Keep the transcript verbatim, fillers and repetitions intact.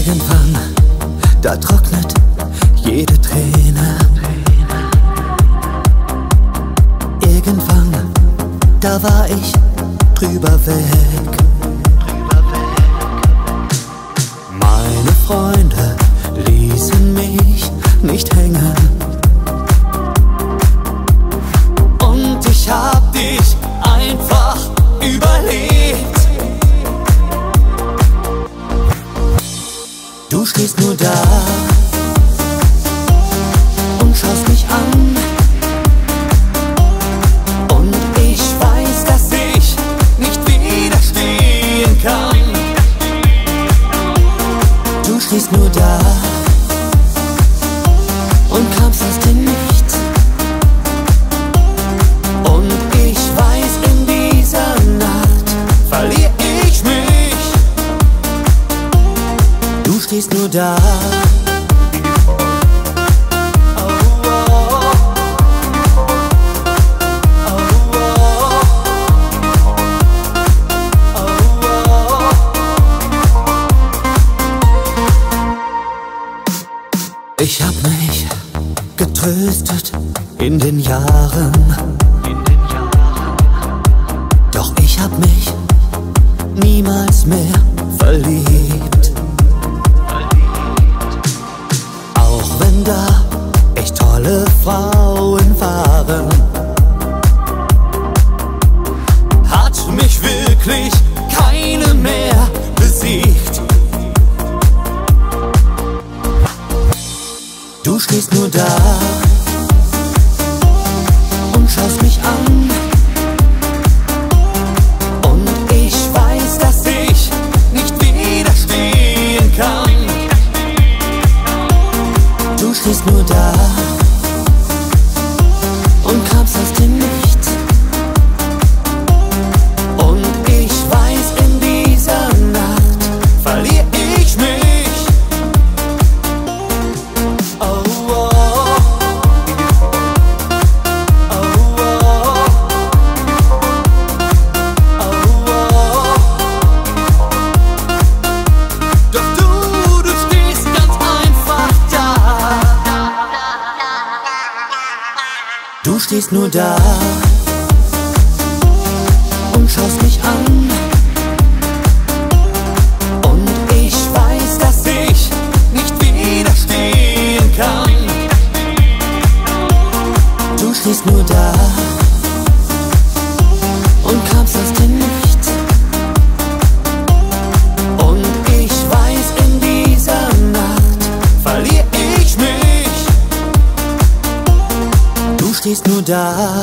Irgendwann, da trocknet jede Träne. Irgendwann, da war ich drüber weg. Meine Freunde ließen mich nicht hängen. Und ich hab dich einfach überlebt. Du stehst nur da und schaust mich an. Und ich weiß, dass ich nicht widerstehen kann. Du stehst nur da und kamst aus dem Nichts. Und ich weiß, in dieser Nacht verlier ich mich. Du stehst nur da. Ich hab mich getröstet in den Jahren, doch ich hab mich niemals mehr verliebt. Auch wenn da echt tolle Frauen waren, hat mich wirklich keine mehr besiegt. Du stehst nur da und schaust mich an. Und ich weiß, dass ich nicht widerstehen kann. Du stehst nur da und kamst aus dem Nichts. Und ich weiß, in dieser Nacht verlier ich mich. Du stehst nur da und schaust mich an. Und ich weiß, dass ich nicht widerstehen kann. Du stehst nur da und kamst aus dem Nichts. Und ich weiß, in dieser Nacht verlier ich mich. Du stehst nur da.